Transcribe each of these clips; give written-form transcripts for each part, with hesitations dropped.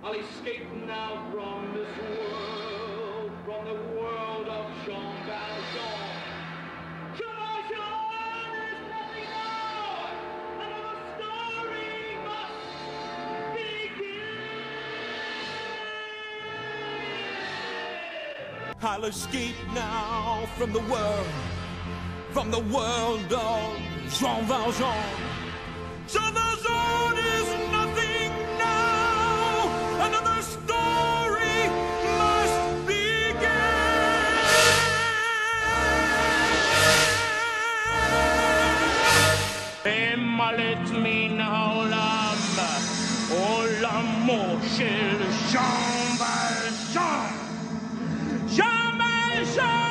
I'll escape now from this world, from the world of Jean Valjean. Jean Valjean is nothing more, another story must begin. I'll escape now from the world of Jean Valjean. Jean Valjean is nothing now, another story must begin. Et mallet min Hollande, oh l'amour chez le Jean Valjean. Jean Valjean!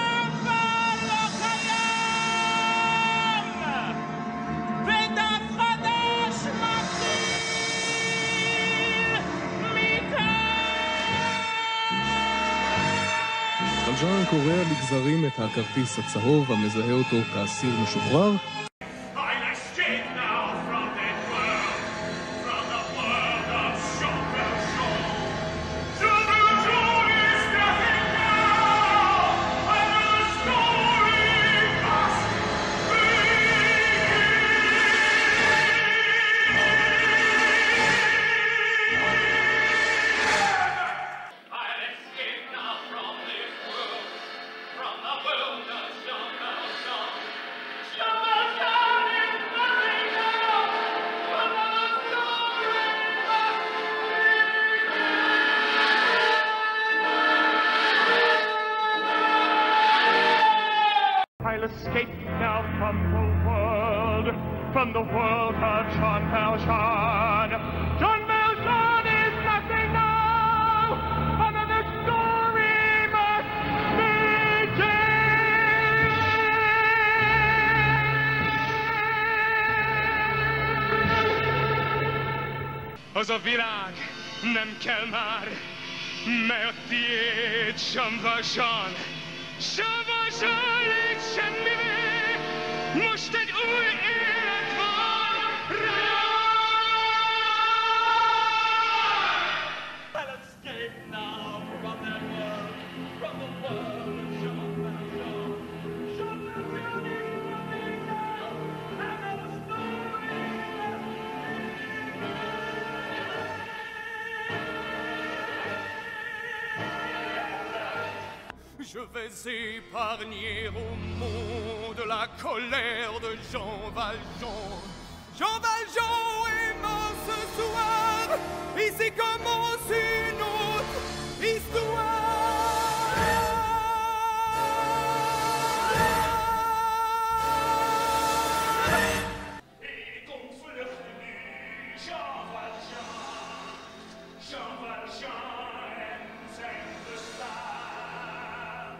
ולז'אן קורע לגזרים את הכרטיס הצהוב המזהה אותו כאסיר משוחרר. I'll escape now from the world of Jean Valjean. Jean Valjean is nothing now, another story must begin. Ozovirak, nem kell már, mert tiéd Jean Valjean. Jean Valjean itt semmivé, most egy új élet van rá. I'll escape now from that world, from the world of Jean Valjean. Jean Valjean is nothing now, another story. Je vais épargner au monde la colère de Jean Valjean. Jean Valjean est mort ce soir, ici commence une autre histoire. Et qu'on fleurit Jean Valjean, Jean Valjean aime the star.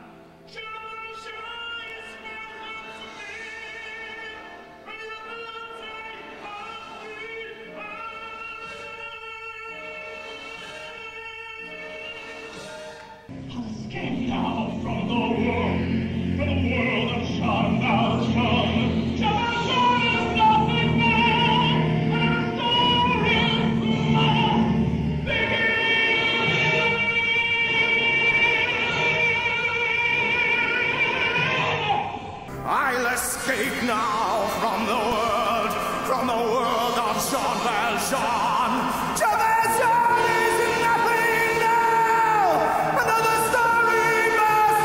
Escape now from the world of Jean Valjean. Jean Valjean is nothing more, and a story must begin. I'll escape now from the world of Jean Valjean. Jean Valjean is nothing now, another story must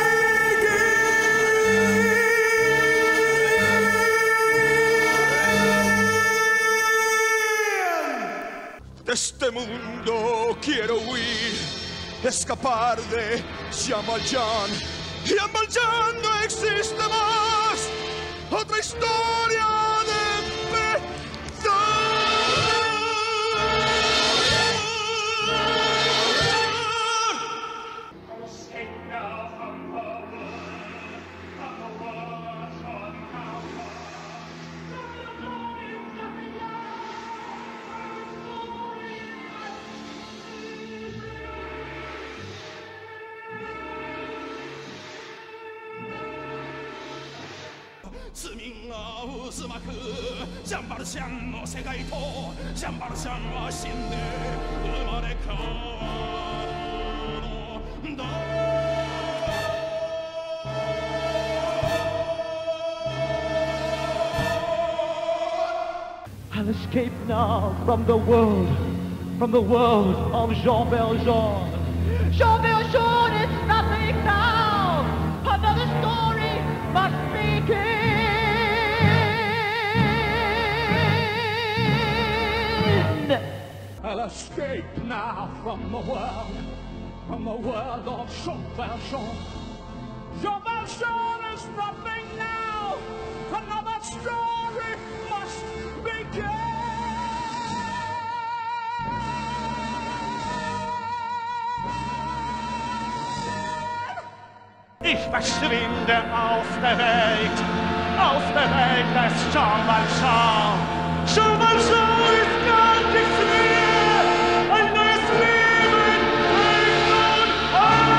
begin. De este mundo quiero huir, escapar de Jean Valjean. Jean Valjean no existe más, otra historia de 此名啊，乌斯马克，想把它向我谁开拓，想把它向我心的，我的口。 I'll escape now from the world of Jean Valjean. Jean Valjean is nothing now. Another story must begin. I'll escape now from the world of Jean Valjean. Jean Valjean is nothing now. Another story must begin. Ich verschwinde aus der Welt des Jean Valjean. Jean Valjean ist gar nichts mehr, ein neues Leben fängt nun an.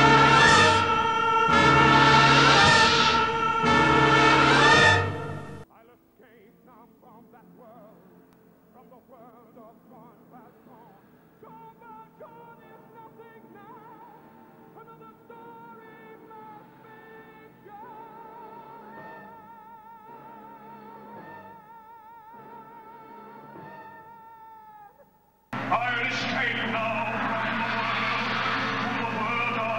I'll escape now from that world, from the world of Jean Valjean. Jean Valjean is nothing now, another story must begin. I'll escape now from the world of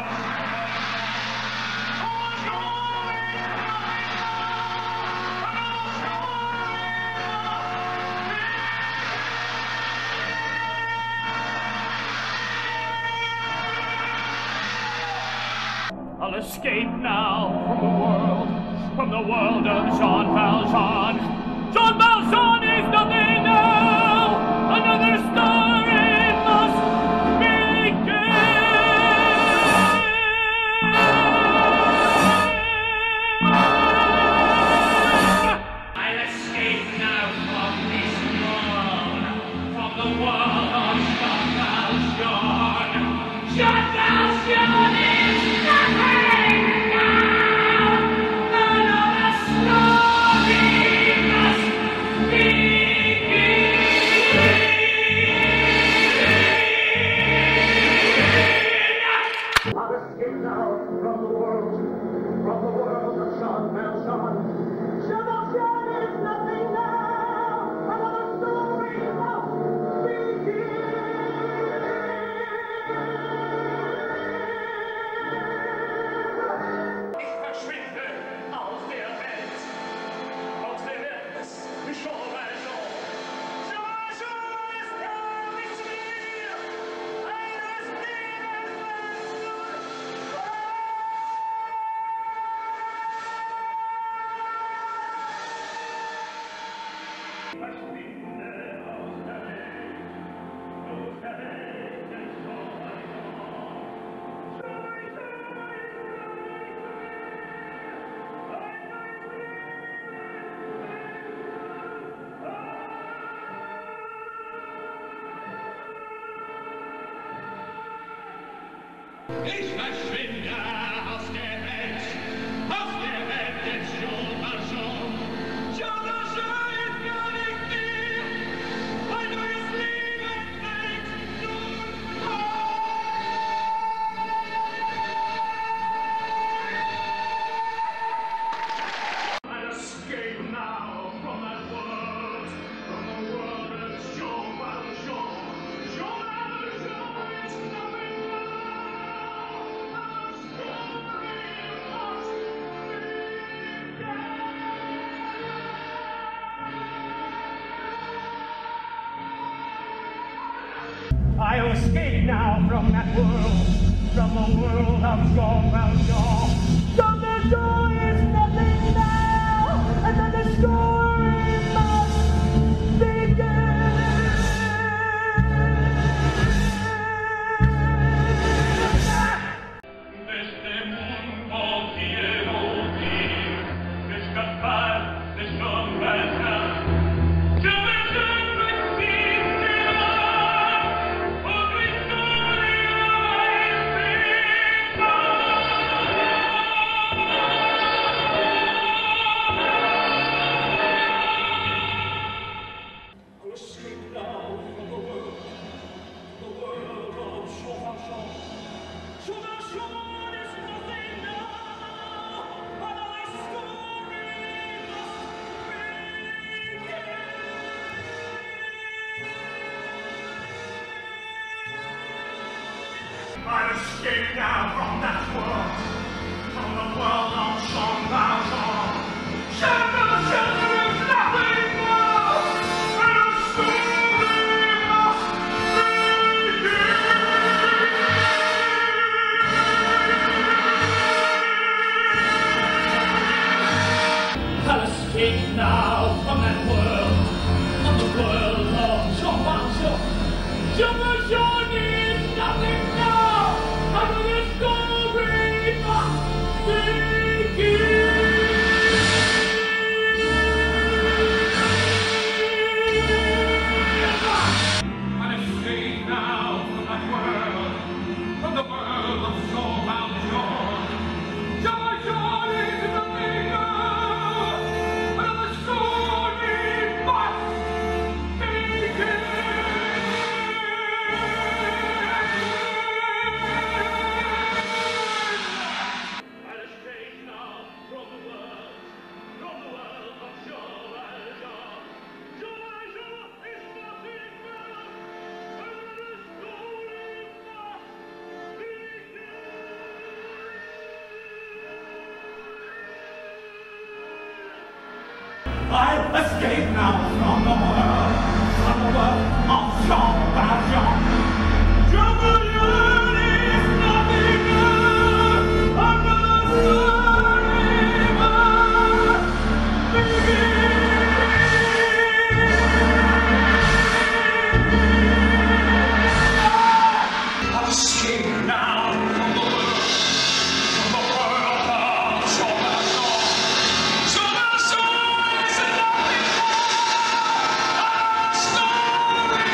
I'll escape now from the world of Jean Valjean. Jean Valjean is nothing now. Another story must begin. I'll escape now from this world, from the world of Jean Valjean. Jean Valjean is nothing now. Another story must begin. I'll escape now from the world of Jean Valjean. Jean Valjean is nothing now. Another story must begin. Ich verschwinde aus der Welt des Jean Valjean. Jean Valjean ist gar nichts mehr, ein neues Leben fängt nun an. Ich verschwinde aus der Welt des Jean Valjean. Jean Valjean ist Ich verschwinde aus der Welt des Jean Valjean. Jean Valjean ist gar nicht mehr, ein neues Leben fängt nun an. I'll escape now from that world, from the world of Jean Valjean. Jean Valjean is nothing now. I'll escape now from that world, from the world of Jean Valjean. Jean Valjean is nothing now, another story must begin. Desde mundo quiero ir, escapar de Jean Valjean. Jean Valjean no existirá, otra historia es I've escaped now from that world, from the world of Jean Valjean. Jean Valjean, there is nothing more, and a story must begin. I've escaped now from that world, from the world of Jean Valjean. Jean Valjean is nothing now, and the story must begin. I've escaped now from that world, from the world of Jean Valjean. Jean Valjean is nothing now, and the story must begin. I've escaped now from the world of Jean Valjean. Jean Valjean is nothing now, and the story must begin. I've escaped now from the world of Jean Valjean. Jean Valjean is nothing now, and the story must begin. I've escaped now from the world of Jean Valjean. Jean Valjean is nothing now, and the story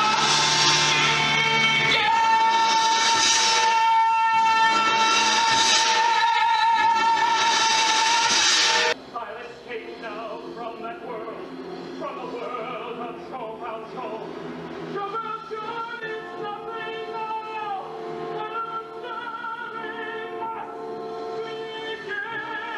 I've escaped now from that world, from the world of Jean Valjean. Jean Valjean is nothing now, and the story must begin.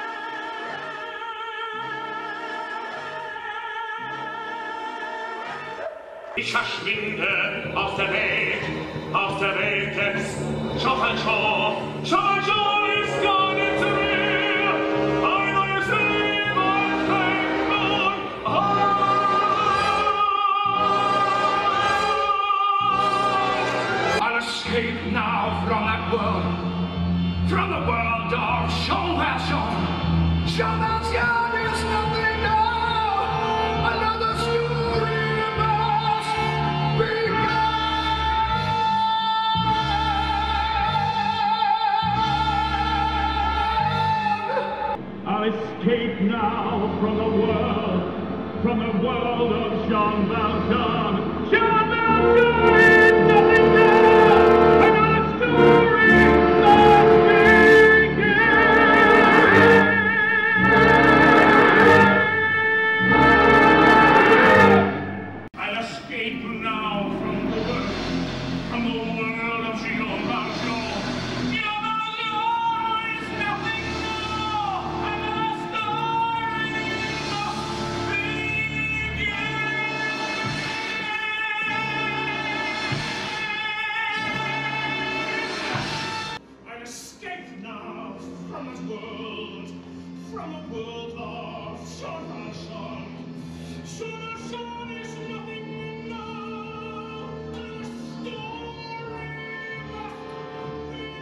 Ich verschwinde aus der Welt des Jean Valjean. Jean Valjean ist gar nicht zu mir. Ein neues Leben fängt nun an. I'll escape now from that world, from the world of Jean Valjean. Jean Valjean is nothing now, another story must begin. I'll escape now from the world of Jean Valjean. Jean Valjean is nothing now, another story must begin. I'll escape now from the world of Jean Valjean. Jean Valjean is nothing more, and the story must begin. I've escaped now from that world, from the world of Jean Valjean. Jean Valjean is nothing now, and the story must begin.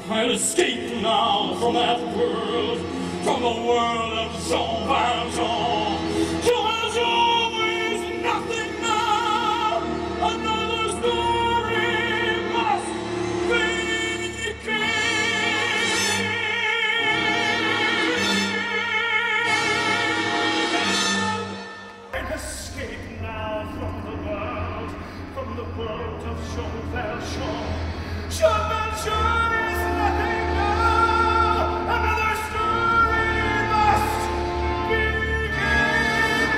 I'll escape now from that world, from the world of Jean Valjean. Jean Valjean is nothing now. Another story must begin. And escape now from the world of Jean Valjean. Jean Valjean is nothing now. Another story must begin.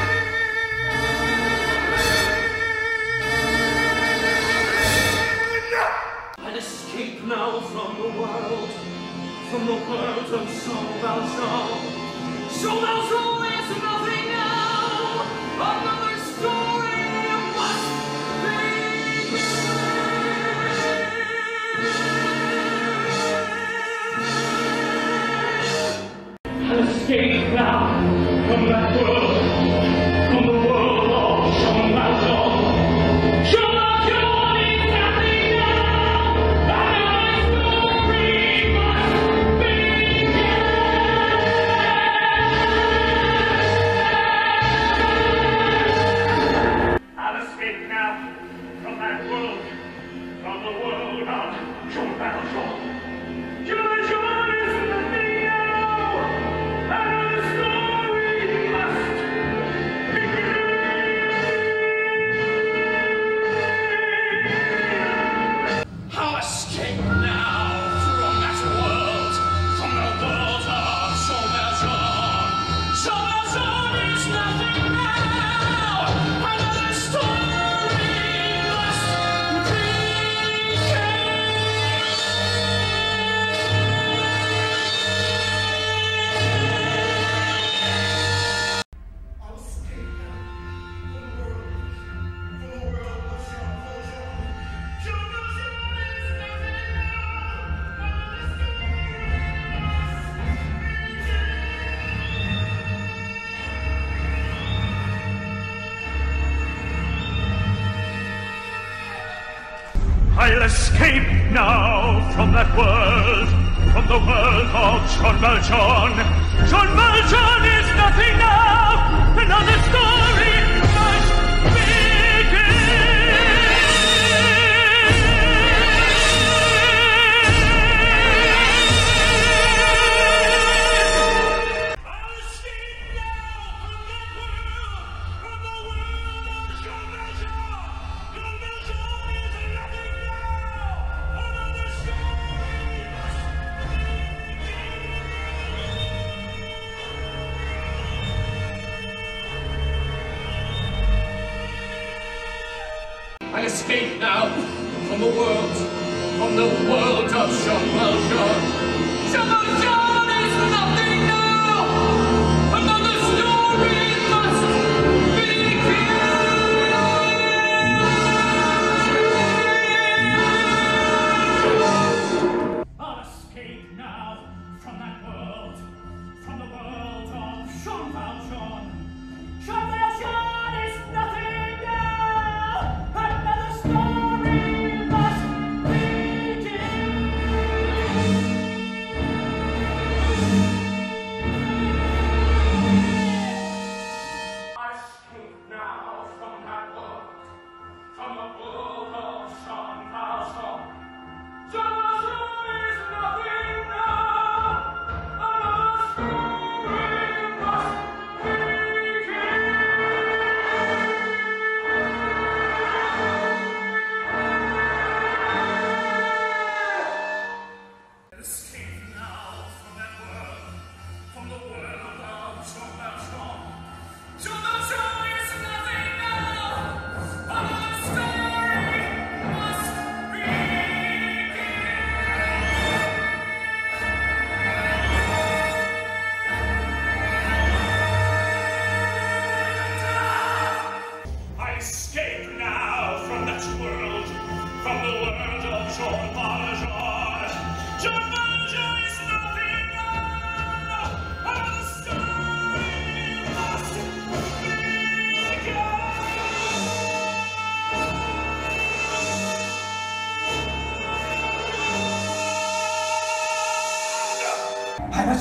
I'll escape now from the world of Jean Valjean. Jean Valjean is nothing now. Another story must begin. Escape now from that world, from the world of Jean Valjean. Jean Valjean is nothing now. Another story must begin. I'll escape now from that world, from the world of Jean Valjean. Jean Valjean is nothing now. Another story must begin. I'll escape now from that world, from the world of Jean Valjean. Jean Valjean is nothing now. Another story must begin. I'll escape now from the world of Jean Valjean. Jean Valjean is nothing now. Another I'll escape now from that world, from the world of Jean Valjean. Jean Valjean is nothing now. Another story must begin. I'll escape now from that world, from the world of Jean Valjean. Jean Valjean is nothing now. Another story must begin. I'll escape now from the world of Jean Valjean. Jean Valjean is nothing now. Another story must begin. I'll escape now from that world, from the world of Jean Valjean. Jean Valjean is nothing now. Another story must begin.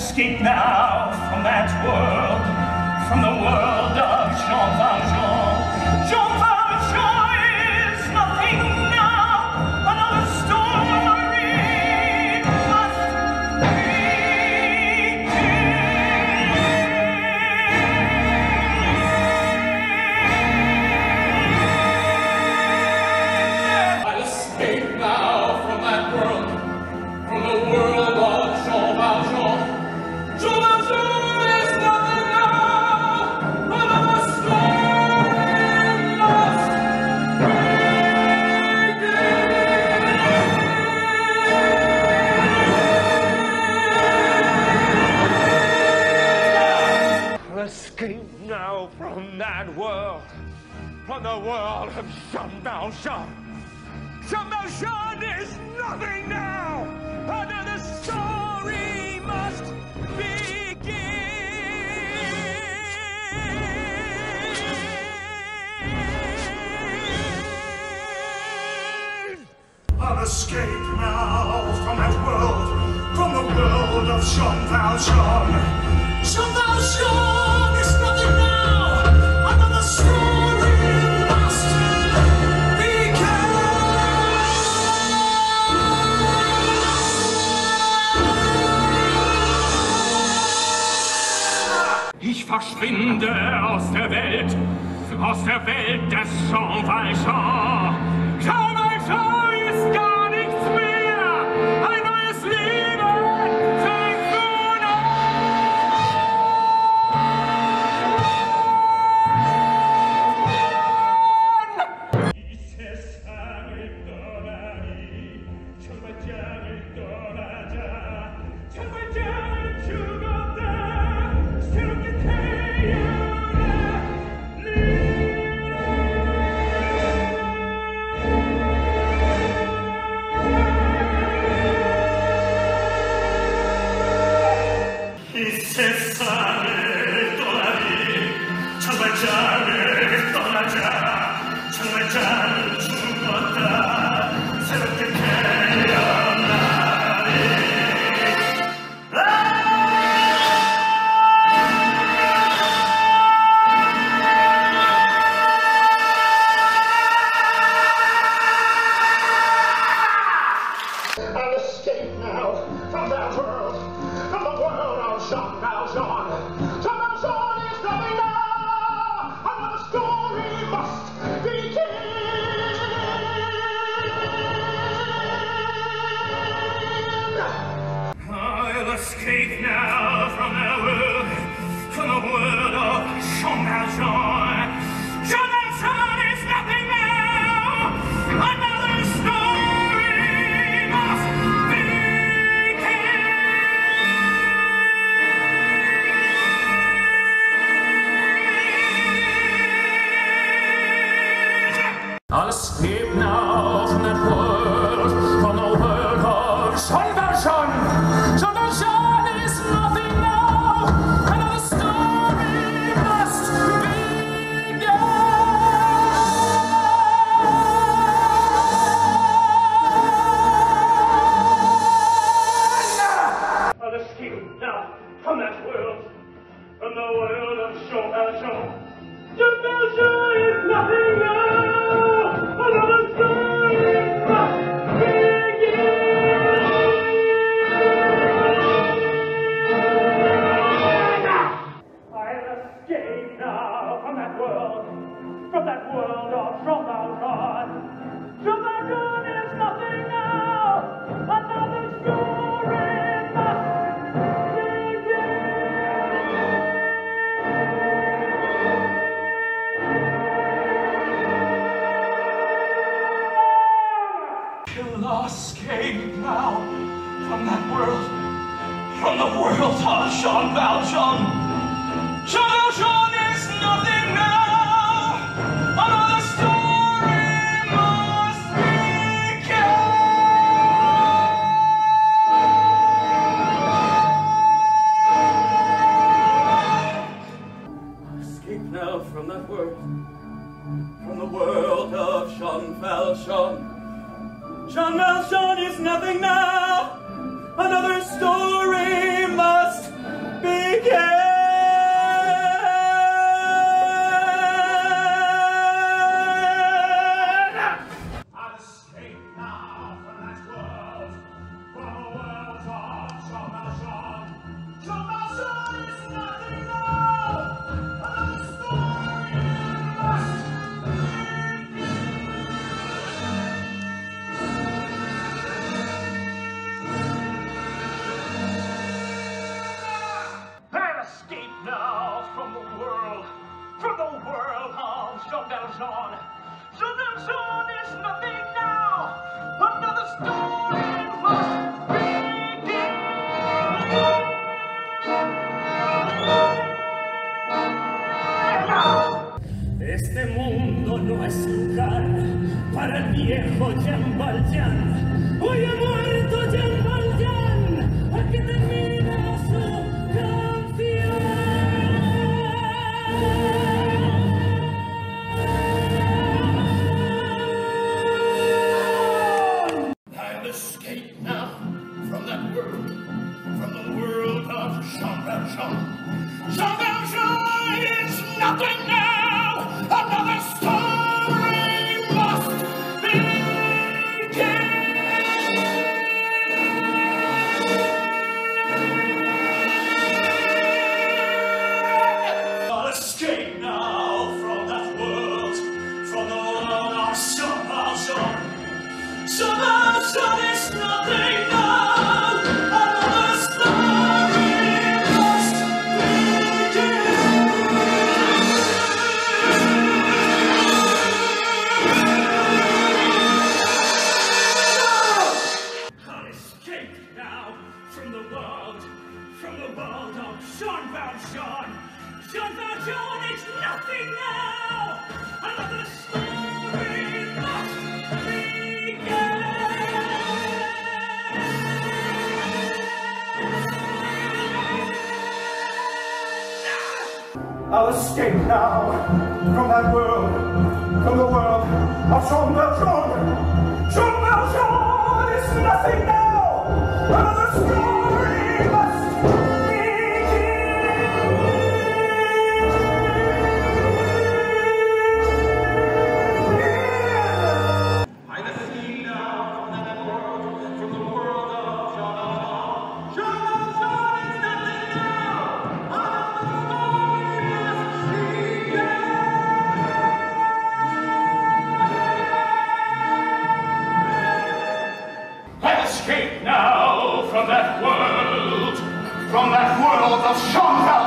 escape now from that world, from the world of Jean Valjean. Jean Valjean is nothing now, another story must begin. I'll escape now from that world, from the world of Jean Valjean. Jean Valjean is nothing now, another story must begin. I'll escape now from that world, from the world of Jean Valjean. Jean Valjean is nothing now, another story must begin. I'll escape now from that world, from the world of Jean Valjean. Jean Valjean is nothing now, another story must begin. Ich verschwinde aus der Welt des Jean Valjean. Jean Valjean ist gar nichts mehr, ein neues Leben fängt nun an. I'll escape now from that world, from the world of Jean Valjean. Jean Valjean is nothing now, another story must begin. I'll escape now from the world of Jean Valjean. Jean Valjean is nothing now, another story must begin. I'll escape now from that world, from the world of Jean Valjean. Jean Valjean is nothing now, another story must begin. I'll escape now from that world, from the world of Jean Valjean. Jean Valjean is nothing now, another story must begin. I'll escape now from that world of Jean Valjean. Jean Valjean is nothing now, another story must I'll escape now from that world, from the world of Jean Valjean. Jean Valjean is nothing now, another story must begin. I'll escape now from that world, from the world of Jean Valjean. Jean Valjean is nothing now, another story must Jean Valjean. Jean Valjean is nothing now. Another story must begin. Este mundo no es lugar para el viejo Jean Valjean. Hoy ha muerto Jean Valjean, aquí termina su canción. I'll escape now from that world, from the world of Jean Valjean. Jean Valjean is nothing now. Another story must begin. I'll escape now from that world, from the world of Jean Valjean. Jean Valjean is nothing now. Another story must begin. I'll escape now from the world of Jean Valjean. Jean Valjean is nothing now. Another story must begin. I'll escape now from that world, from the world of Jean Valjean. Jean Valjean is nothing now. Another story must begin. I'll escape now from that world, from the world of Jean Valjean. Jean Valjean is nothing now. Another story must begin. I'll escape now from that world of Jean Valjean.